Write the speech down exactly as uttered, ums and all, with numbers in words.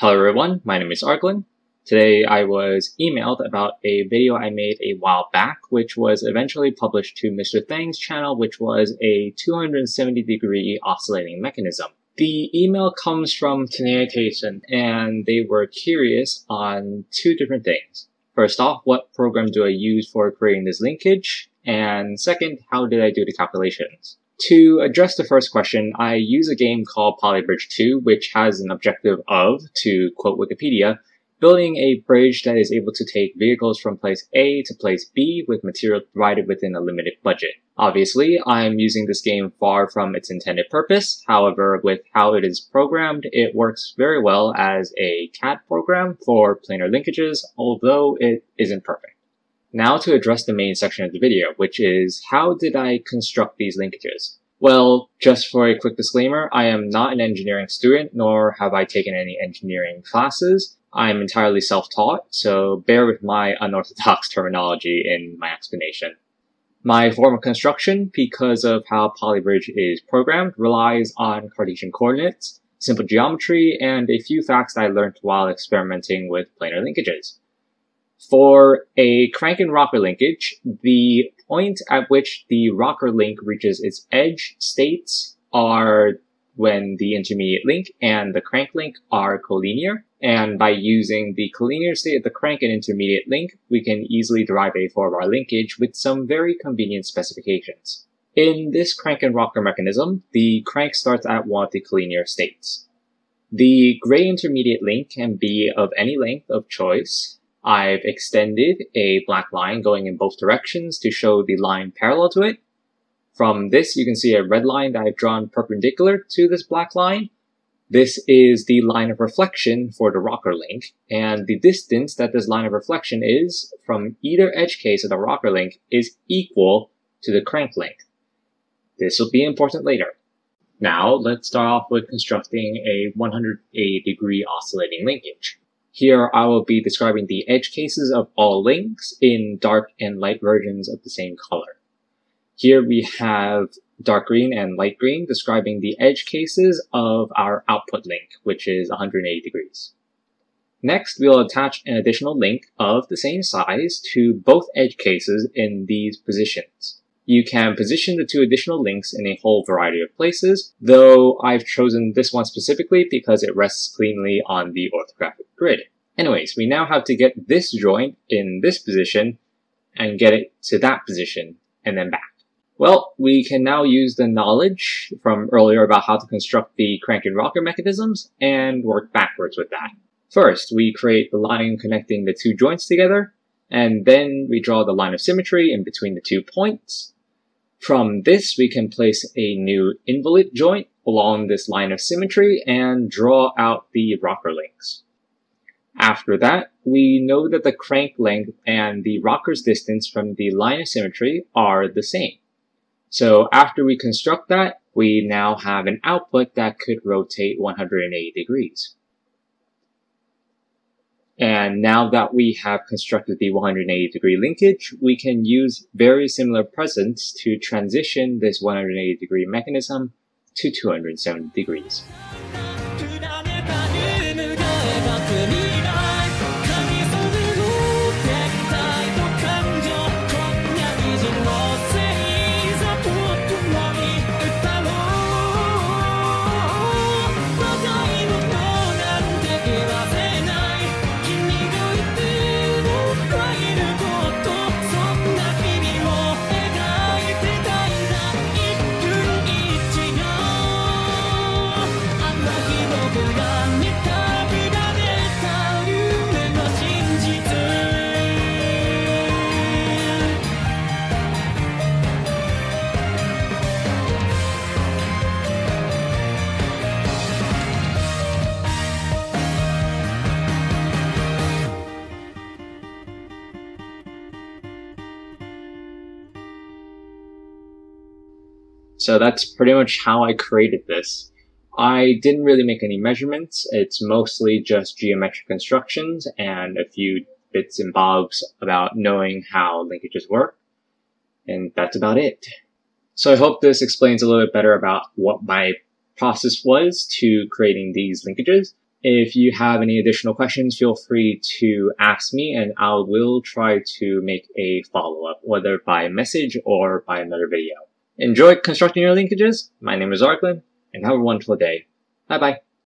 Hello everyone, my name is Arklin. Today I was emailed about a video I made a while back, which was eventually published to Mister Thang's channel, which was a two hundred seventy degree oscillating mechanism. The email comes from Deshan, and they were curious on two different things. First off, what program do I use for creating this linkage? And second, how did I do the calculations? To address the first question, I use a game called Polybridge two, which has an objective of, to quote Wikipedia, building a bridge that is able to take vehicles from place A to place B with material provided within a limited budget. Obviously, I'm using this game far from its intended purpose. However, with how it is programmed, it works very well as a C A D program for planar linkages, although it isn't perfect. Now to address the main section of the video, which is how did I construct these linkages? Well, just for a quick disclaimer, I am not an engineering student, nor have I taken any engineering classes. I am entirely self-taught, so bear with my unorthodox terminology in my explanation. My form of construction, because of how Polybridge is programmed, relies on Cartesian coordinates, simple geometry, and a few facts that I learned while experimenting with planar linkages. For a crank and rocker linkage, the point at which the rocker link reaches its edge states are when the intermediate link and the crank link are collinear. And by using the collinear state of the crank and intermediate link, we can easily derive a four-bar linkage with some very convenient specifications. In this crank and rocker mechanism, the crank starts at one of the collinear states. The gray intermediate link can be of any length of choice. I've extended a black line going in both directions to show the line parallel to it. From this, you can see a red line that I've drawn perpendicular to this black line. This is the line of reflection for the rocker link, and the distance that this line of reflection is from either edge case of the rocker link is equal to the crank length. This will be important later. Now, let's start off with constructing a one hundred eighty degree oscillating linkage. Here I will be describing the edge cases of all links in dark and light versions of the same color. Here we have dark green and light green describing the edge cases of our output link, which is one hundred eighty degrees. Next, we'll attach an additional link of the same size to both edge cases in these positions. You can position the two additional links in a whole variety of places, though I've chosen this one specifically because it rests cleanly on the orthographic grid. Anyways, we now have to get this joint in this position and get it to that position and then back. Well, we can now use the knowledge from earlier about how to construct the crank and rocker mechanisms and work backwards with that. First, we create the line connecting the two joints together, and then we draw the line of symmetry in between the two points. From this, we can place a new involute joint along this line of symmetry and draw out the rocker links. After that, we know that the crank length and the rocker's distance from the line of symmetry are the same. So after we construct that, we now have an output that could rotate one hundred eighty degrees. And now that we have constructed the one hundred eighty degree linkage, we can use very similar presents to transition this one hundred eighty degree mechanism to two hundred seventy degrees. So that's pretty much how I created this. I didn't really make any measurements. It's mostly just geometric constructions and a few bits and bobs about knowing how linkages work. And that's about it. So I hope this explains a little bit better about what my process was to creating these linkages. If you have any additional questions, feel free to ask me and I will try to make a follow-up, whether by message or by another video. Enjoy constructing your linkages. My name is Arklin, and have a wonderful day. Bye-bye.